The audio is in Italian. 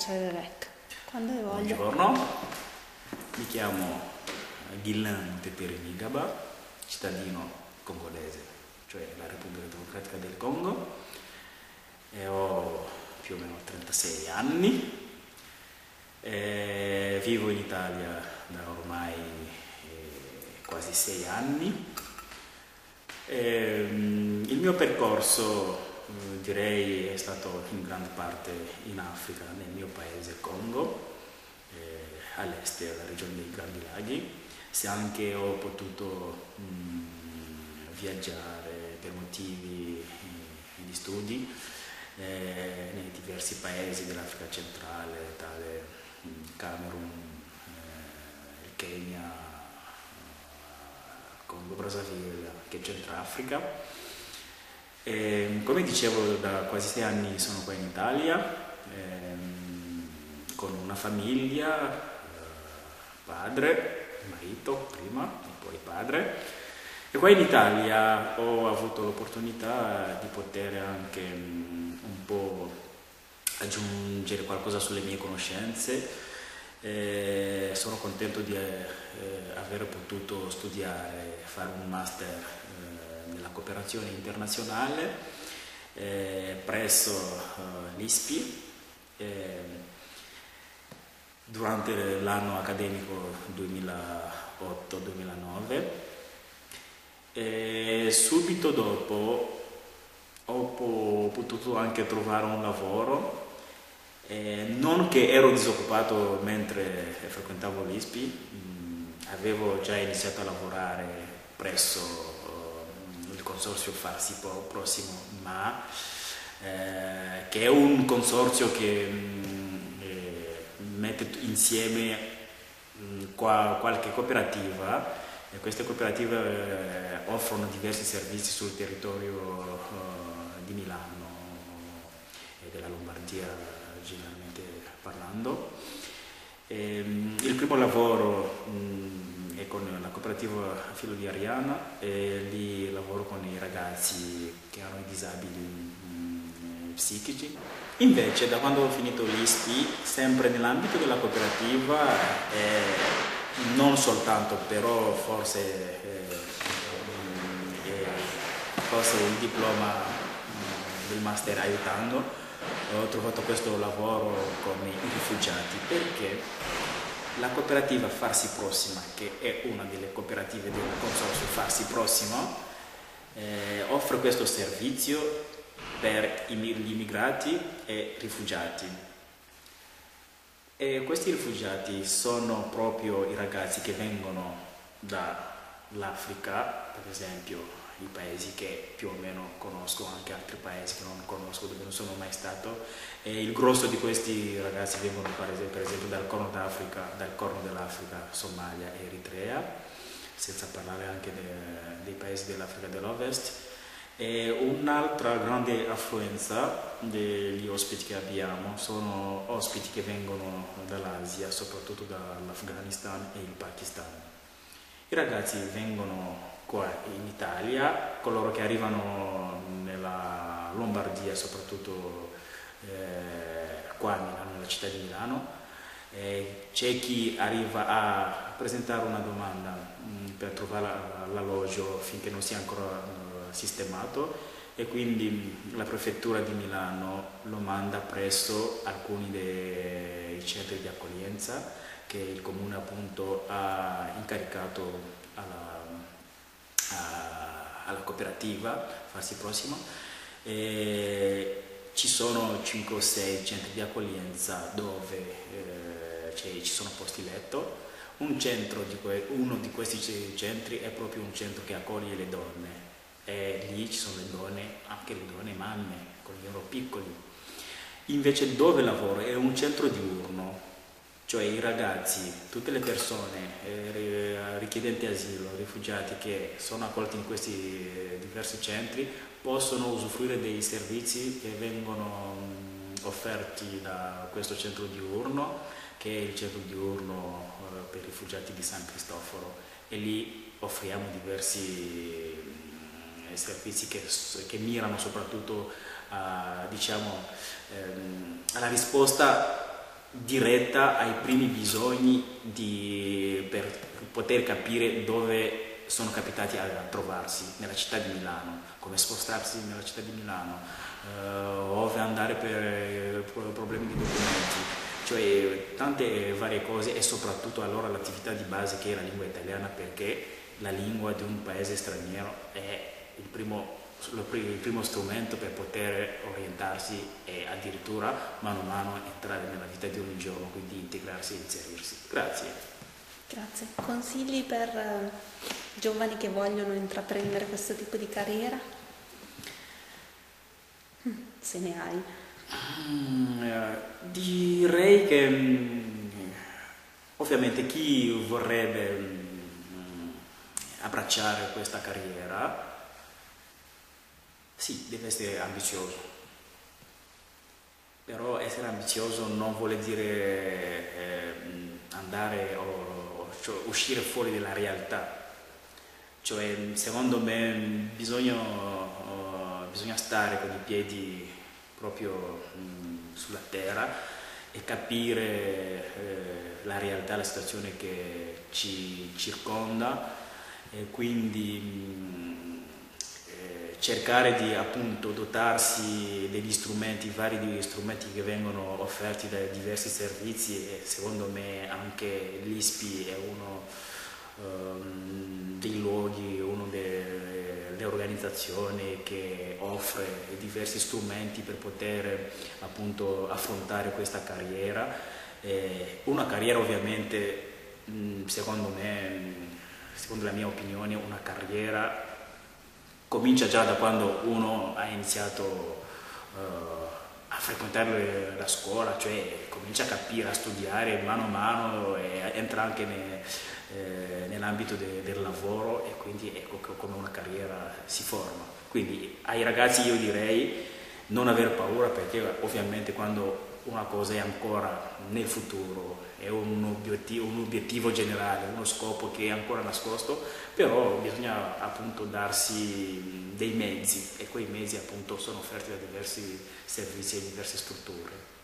Rec, quando hai voglia. Buongiorno, mi chiamo Ghislain Teperini Gaba, cittadino congolese, cioè la Repubblica Democratica del Congo, e ho più o meno 36 anni, vivo in Italia da ormai quasi 6 anni. Il mio percorso direi è stato in gran parte in Africa, nel mio paese Congo, all'est della regione dei Grandi Laghi, se anche ho potuto viaggiare per motivi di studi nei diversi paesi dell'Africa centrale, tale Camerun, il Kenya, Congo Brazzaville, che Centrafrica. Come dicevo, da quasi 6 anni sono qua in Italia, con una famiglia, padre, marito prima e poi padre. E qua in Italia ho avuto l'opportunità di poter anche un po' aggiungere qualcosa sulle mie conoscenze. Sono contento di aver potuto studiare, fare un master nella cooperazione internazionale presso l'ISPI durante l'anno accademico 2008-2009. Subito dopo ho potuto anche trovare un lavoro, non che ero disoccupato mentre frequentavo l'ISPI, avevo già iniziato a lavorare presso il consorzio Farsi Prossimo, ma che è un consorzio che mette insieme qualche cooperativa, e queste cooperative offrono diversi servizi sul territorio di Milano e della Lombardia, generalmente parlando. Il primo lavoro è con la cooperativa Filo di Ariana, e lì lavoro con i ragazzi che hanno i disabili psichici. Invece, da quando ho finito l'ISPI, sempre nell'ambito della cooperativa, non soltanto, però forse il diploma del master aiutando, ho trovato questo lavoro con i rifugiati, perché la cooperativa Farsi Prossima, che è una delle cooperative del consorzio Farsi Prossimo, offre questo servizio per gli immigrati e rifugiati. E questi rifugiati sono proprio i ragazzi che vengono dall'Africa, per esempio i paesi che più o meno conosco, anche altri paesi che non conosco, dove non sono mai stato, e il grosso di questi ragazzi vengono per esempio dal Corno dell'Africa, Somalia e Eritrea, senza parlare anche dei paesi dell'Africa dell'Ovest. E un'altra grande affluenza degli ospiti che abbiamo sono ospiti che vengono dall'Asia, soprattutto dall'Afghanistan e il Pakistan. I ragazzi vengono qua in Italia, coloro che arrivano nella Lombardia, soprattutto qua a Milano, nella città di Milano. C'è chi arriva a presentare una domanda per trovare l'alloggio finché non sia ancora sistemato, e quindi la prefettura di Milano lo manda presso alcuni dei centri di accoglienza che il comune appunto ha incaricato alla cooperativa Farsi Prossimo. Ci sono 5 o 6 centri di accoglienza dove ci sono posti letto. Uno di questi centri è proprio un centro che accoglie le donne, e lì ci sono le donne, anche le donne mamme con i loro piccoli. Invece dove lavoro è un centro diurno, cioè i ragazzi, tutte le persone richiedenti asilo, rifugiati che sono accolti in questi diversi centri possono usufruire dei servizi che vengono offerti da questo centro diurno, che è il centro diurno per i rifugiati di San Cristoforo, e lì offriamo diversi servizi che mirano soprattutto alla risposta diretta ai primi bisogni per poter capire dove sono capitati a trovarsi nella città di Milano, come spostarsi nella città di Milano, dove andare per problemi di documenti, cioè tante varie cose, e soprattutto allora l'attività di base che è la lingua italiana, perché la lingua di un paese straniero è il primo strumento per poter orientarsi e addirittura mano a mano entrare nella vita di ogni giorno, quindi integrarsi e inserirsi. Grazie. Grazie. Consigli per giovani che vogliono intraprendere questo tipo di carriera? Se ne hai. Direi che ovviamente chi vorrebbe abbracciare questa carriera, sì, deve essere ambizioso, però essere ambizioso non vuole dire andare cioè uscire fuori dalla realtà. Cioè, secondo me bisogna stare con i piedi proprio sulla terra e capire la realtà, la situazione che ci circonda, e quindi cercare di appunto dotarsi degli strumenti, vari strumenti che vengono offerti da diversi servizi, e secondo me anche l'ISPI è uno dei luoghi, una delle organizzazioni che offre diversi strumenti per poter appunto affrontare questa carriera. Una carriera ovviamente, secondo me, secondo la mia opinione, una carriera comincia già da quando uno ha iniziato a frequentare la scuola, cioè comincia a capire, a studiare mano a mano, e entra anche nell'ambito del lavoro, e quindi ecco come una carriera si forma. Quindi ai ragazzi io direi non aver paura, perché ovviamente quando una cosa è ancora nel futuro, è un obiettivo generale, uno scopo che è ancora nascosto, però bisogna appunto darsi dei mezzi, e quei mezzi appunto sono offerti da diversi servizi e diverse strutture.